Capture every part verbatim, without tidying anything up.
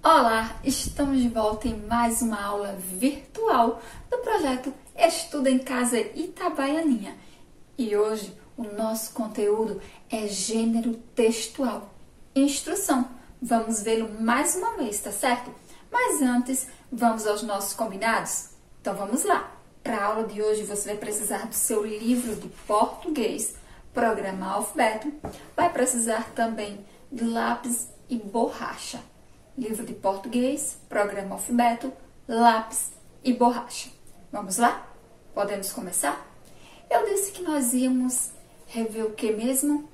Olá, estamos de volta em mais uma aula virtual do projeto Estuda em Casa Itabaianinha. E hoje o nosso conteúdo é gênero textual, instrução. Vamos vê-lo mais uma vez, tá certo? Mas antes, vamos aos nossos combinados? Então vamos lá. Para a aula de hoje você vai precisar do seu livro de português, programa alfabeto, vai precisar também de lápis e borracha. Livro de português, programa alfabeto, lápis e borracha. Vamos lá? Podemos começar? Eu disse que nós íamos rever o que mesmo?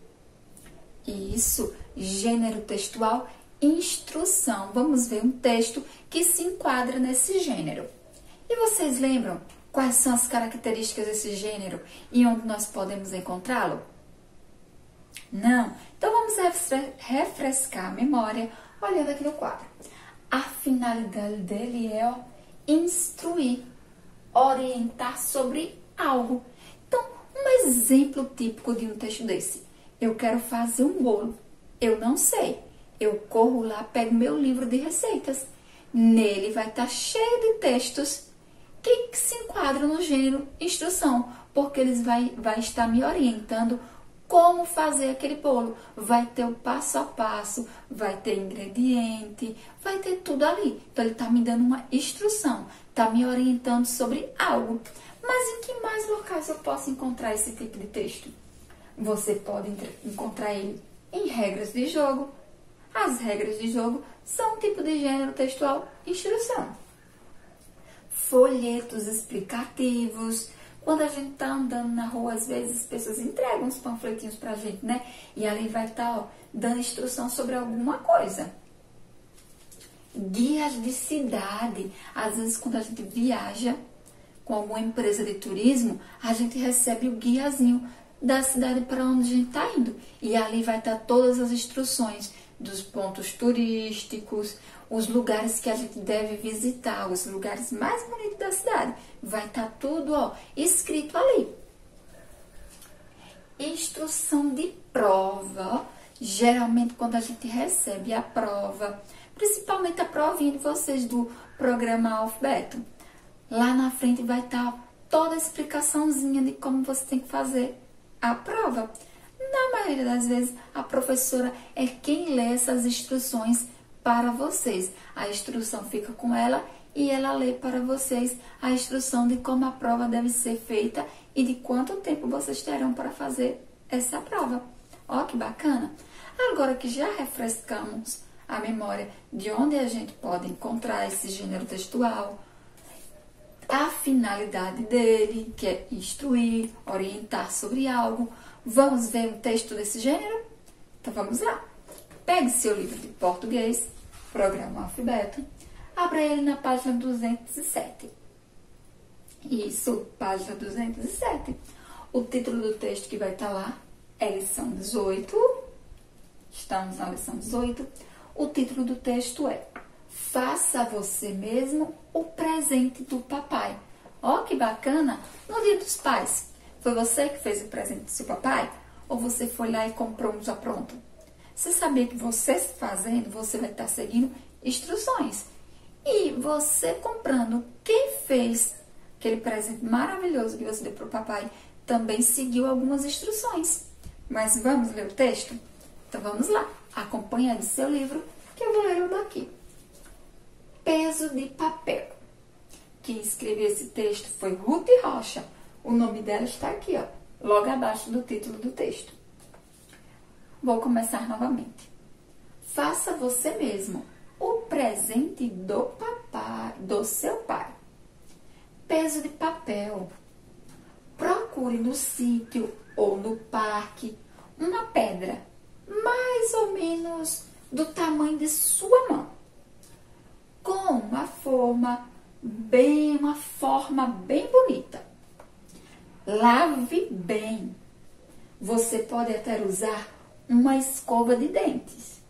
Isso, gênero textual, instrução. Vamos ver um texto que se enquadra nesse gênero. E vocês lembram quais são as características desse gênero e onde nós podemos encontrá-lo? Não? Então vamos refrescar a memória olhando aqui no quadro. A finalidade dele é ó, instruir, orientar sobre algo. Então, um exemplo típico de um texto desse. Eu quero fazer um bolo. Eu não sei. Eu corro lá, pego meu livro de receitas. Nele vai estar cheio de textos que se enquadram no gênero instrução, porque eles vai, vai estar me orientando como fazer aquele bolo. Vai ter o passo a passo, vai ter ingrediente, vai ter tudo ali. Então, ele está me dando uma instrução, está me orientando sobre algo. Mas em que mais locais eu posso encontrar esse tipo de texto? Você pode encontrar ele em regras de jogo. As regras de jogo são um tipo de gênero textual instrução. Folhetos explicativos. Quando a gente tá andando na rua, às vezes as pessoas entregam uns panfletinhos pra gente, né? E ali vai estar, ó, dando instrução sobre alguma coisa. Guias de cidade. Às vezes, quando a gente viaja com alguma empresa de turismo, a gente recebe o guiazinho da cidade para onde a gente está indo. E ali vai estar todas as instruções dos pontos turísticos, os lugares que a gente deve visitar, os lugares mais bonitos da cidade. Vai estar tudo, ó, escrito ali. Instrução de prova, ó. Geralmente quando a gente recebe a prova, principalmente a provinha de vocês do programa alfabeto, lá na frente vai estar toda a explicaçãozinha de como você tem que fazer a prova. Na maioria das vezes, a professora é quem lê essas instruções para vocês. A instrução fica com ela e ela lê para vocês a instrução de como a prova deve ser feita e de quanto tempo vocês terão para fazer essa prova. Ó, que bacana! Agora que já refrescamos a memória de onde a gente pode encontrar esse gênero textual, a finalidade dele, que é instruir, orientar sobre algo, vamos ver um texto desse gênero? Então vamos lá. Pegue seu livro de português, programa alfabeto, abra ele na página duzentos e sete. Isso, página duzentos e sete. O título do texto que vai estar lá é lição dezoito. Estamos na lição dezoito. O título do texto é Faça você mesmo o presente do papai. Ó, que bacana! No Dia dos Pais, foi você que fez o presente do seu papai? Ou você foi lá e comprou um já pronto? Você sabia que você fazendo, você vai estar seguindo instruções. E você comprando, quem fez aquele presente maravilhoso que você deu para o papai, também seguiu algumas instruções. Mas vamos ler o texto? Então vamos lá. Acompanha aí seu livro, que eu vou ler o daqui. Peso de papel. Quem escreveu esse texto foi Ruth Rocha. O nome dela está aqui, ó, logo abaixo do título do texto. Vou começar novamente. Faça você mesmo o presente do papai, do seu pai. Peso de papel. Procure no sítio ou no parque uma pedra mais ou menos do tamanho de sua mão, com uma forma bem, uma forma bem bonita. Lave bem. Você pode até usar uma escova de dentes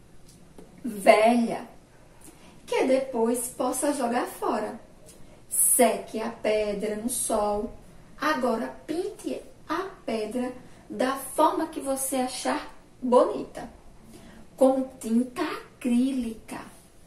velha, que depois possa jogar fora. Seque a pedra no sol. Agora pinte a pedra da forma que você achar bonita, com tinta acrílica.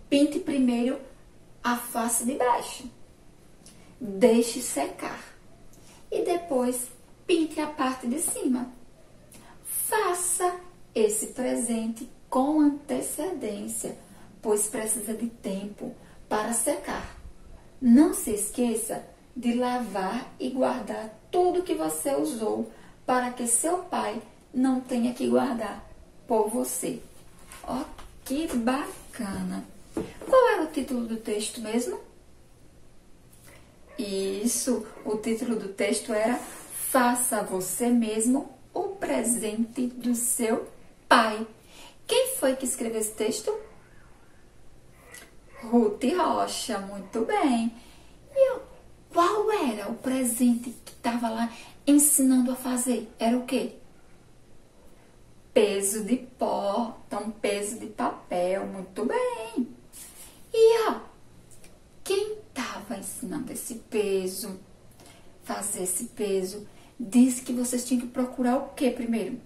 pinte primeiro a face de baixo. Deixe secar. E depois pinte a parte de cima. Faça esse presente com antecedência, pois precisa de tempo para secar. Não se esqueça de lavar e guardar tudo que você usou para que seu pai não tenha que guardar por você. Ó, que bacana! Qual era o título do texto mesmo? Isso, o título do texto era Faça você mesmo o presente do seu pai. Quem foi que escreveu esse texto? Ruth Rocha, muito bem. E eu, qual era o presente que estava lá ensinando a fazer? Era o quê? Peso de pó, então peso de papel, muito bem. E ó, quem estava ensinando esse peso, fazer esse peso, disse que vocês tinham que procurar o que primeiro?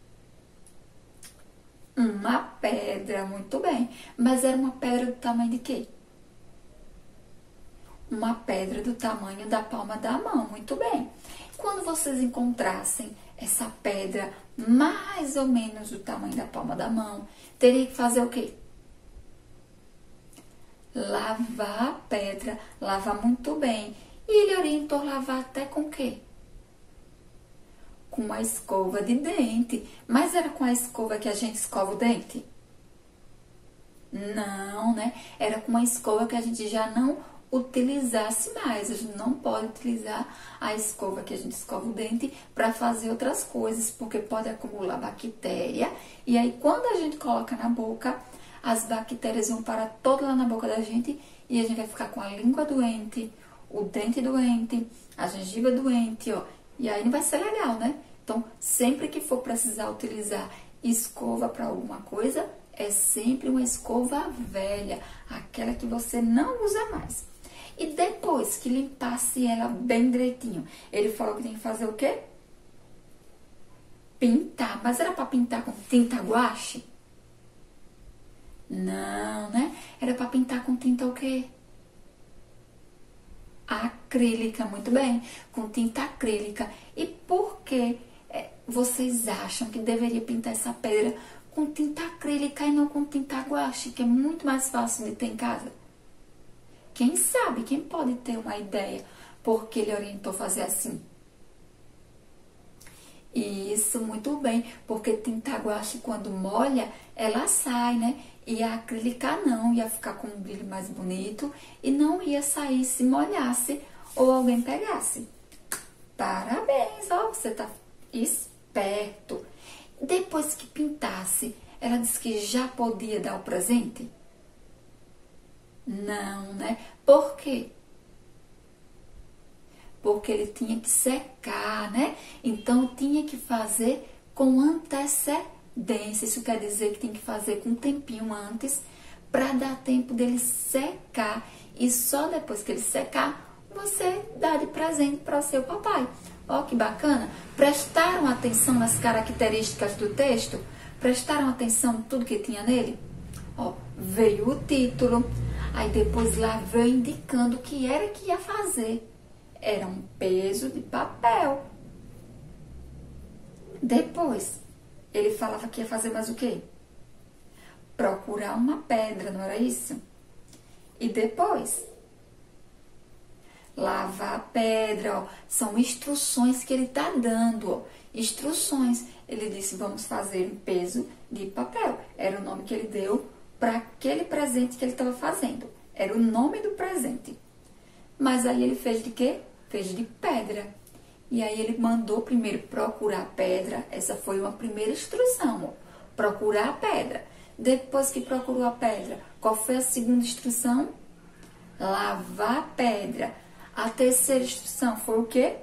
Uma pedra, muito bem. Mas era uma pedra do tamanho de quê? Uma pedra do tamanho da palma da mão, muito bem. Quando vocês encontrassem essa pedra mais ou menos do tamanho da palma da mão, teria que fazer o quê? Lavar a pedra, lavar muito bem. E ele orientou lavar até com o quê? Com uma escova de dente. Mas era com a escova que a gente escova o dente? Não, né? Era com uma escova que a gente já não utilizasse mais. A gente não pode utilizar a escova que a gente escova o dente para fazer outras coisas, porque pode acumular bactéria. E aí, quando a gente coloca na boca, as bactérias vão parar toda lá na boca da gente e a gente vai ficar com a língua doente, o dente doente, a gengiva doente, ó. E aí não vai ser legal, né? Então, sempre que for precisar utilizar escova para alguma coisa, é sempre uma escova velha, aquela que você não usa mais. E depois que limpasse ela bem direitinho, ele falou que tem que fazer o quê? Pintar. Mas era para pintar com tinta guache? Não, né? Era para pintar com tinta o quê? Acrílica, muito bem, com tinta acrílica. E por que é, vocês acham que deveria pintar essa pedra com tinta acrílica e não com tinta guache, que é muito mais fácil de ter em casa? Quem sabe, quem pode ter uma ideia porque ele orientou fazer assim? Isso, muito bem, porque tinta guache quando molha, ela sai, né? E a acrílica não, ia ficar com um brilho mais bonito e não ia sair se molhasse ou alguém pegasse. Parabéns, ó, você tá esperto. Depois que pintasse, ela disse que já podia dar o presente? Não, né? Por quê? Porque ele tinha que secar, né? Então, tinha que fazer com antecedência. Isso quer dizer que tem que fazer com um tempinho antes para dar tempo dele secar. E só depois que ele secar, você dá de presente para o seu papai. Ó, que bacana! Prestaram atenção nas características do texto? Prestaram atenção em tudo que tinha nele? Ó, veio o título, aí depois lá veio indicando o que era que ia fazer. Era um peso de papel. Depois, ele falava que ia fazer mais o quê? Procurar uma pedra, não era isso? E depois, lavar a pedra, ó. São instruções que ele está dando, ó. Instruções. Ele disse, vamos fazer um peso de papel. Era o nome que ele deu para aquele presente que ele estava fazendo. Era o nome do presente. Mas aí ele fez de quê? Fez de pedra. E aí ele mandou primeiro procurar a pedra. Essa foi uma primeira instrução, ó. Procurar a pedra. Depois que procurou a pedra, qual foi a segunda instrução? Lavar a pedra. A terceira instrução foi o quê?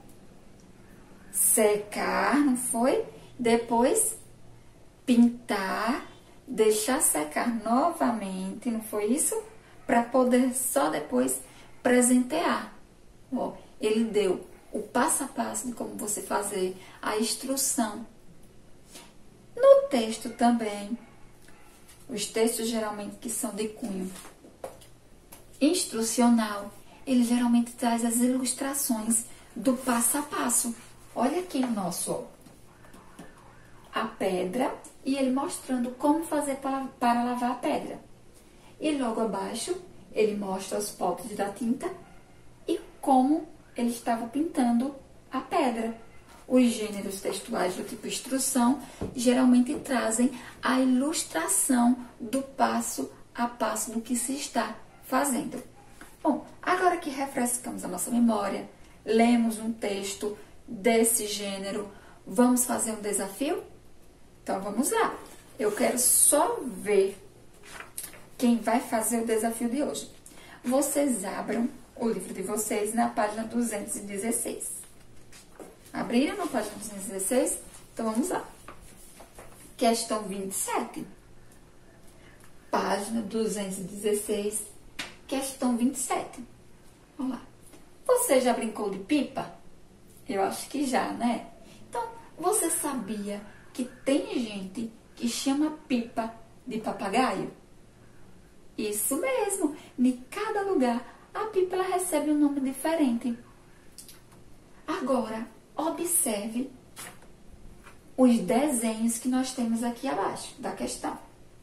Secar, não foi? Depois, pintar, deixar secar novamente, não foi isso? Para poder só depois presentear. Ó, ele deu o passo a passo de como você fazer, a instrução. No texto também, Os textos geralmente que são de cunho instrucional, ele geralmente traz as ilustrações do passo a passo. Olha aqui o nosso, ó, a pedra e ele mostrando como fazer para, para lavar a pedra. E logo abaixo ele mostra os potes da tinta e como ele estava pintando a pedra. Os gêneros textuais do tipo instrução geralmente trazem a ilustração do passo a passo do que se está fazendo. Bom, agora que refrescamos a nossa memória, lemos um texto desse gênero, vamos fazer um desafio? Então vamos lá. Eu quero só ver quem vai fazer o desafio de hoje. Vocês abram o livro de vocês na página duzentos e dezesseis. Abriram na página duzentos e dezesseis? Então vamos lá. Questão vinte e sete. Página duzentos e dezesseis, questão vinte e sete. Vamos lá. Você já brincou de pipa? Eu acho que já, né? Então, você sabia que tem gente que chama pipa de papagaio? Isso mesmo. Em cada lugar, a pipa ela recebe um nome diferente. Agora, observe os desenhos que nós temos aqui abaixo da questão.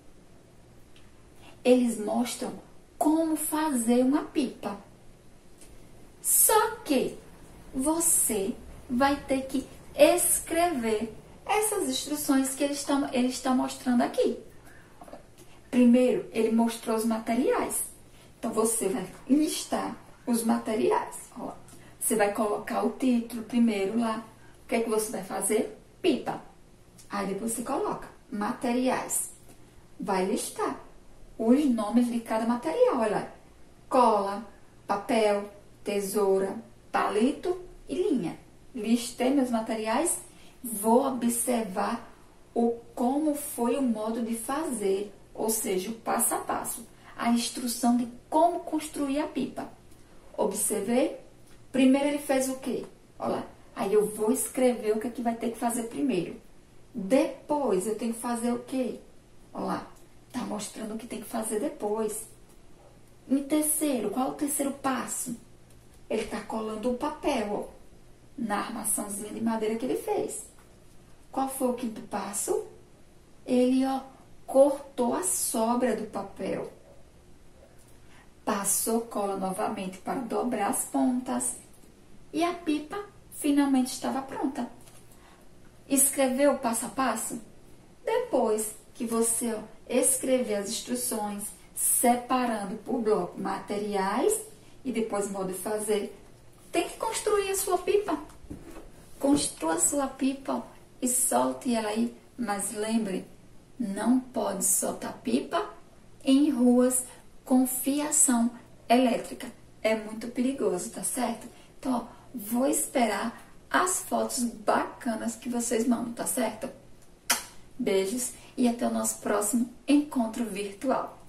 Eles mostram como fazer uma pipa. Só que você vai ter que escrever essas instruções que ele está, ele está mostrando aqui. Primeiro, ele mostrou os materiais. Então, você vai listar os materiais. Ó, você vai colocar o título primeiro lá. O que é que você vai fazer? Pipa. Aí depois você coloca materiais. Vai listar os nomes de cada material. Olha lá. Cola, papel, tesoura, palito e linha. Listei meus materiais. Vou observar o como foi o modo de fazer, ou seja, o passo a passo, a instrução de como construir a pipa. Observei? Primeiro ele fez o quê? Olha lá. Aí eu vou escrever o que, é que vai ter que fazer primeiro. Depois eu tenho que fazer o quê? Olha lá. Tá mostrando o que tem que fazer depois. Em terceiro, qual é o terceiro passo? Ele tá colando o papel, ó, na armaçãozinha de madeira que ele fez. Qual foi o quinto passo? Ele, ó, cortou a sobra do papel. Passou cola novamente para dobrar as pontas. E a pipa finalmente estava pronta. Escreveu o passo a passo? Depois que você, ó, escrever as instruções, separando por bloco materiais e depois modo de fazer, tem que construir a sua pipa. Construa a sua pipa, ó, e solte ela aí. Mas lembre, não pode soltar pipa em ruas com fiação elétrica. É muito perigoso, tá certo? Então, ó, vou esperar as fotos bacanas que vocês mandam, tá certo? Beijos e até o nosso próximo encontro virtual.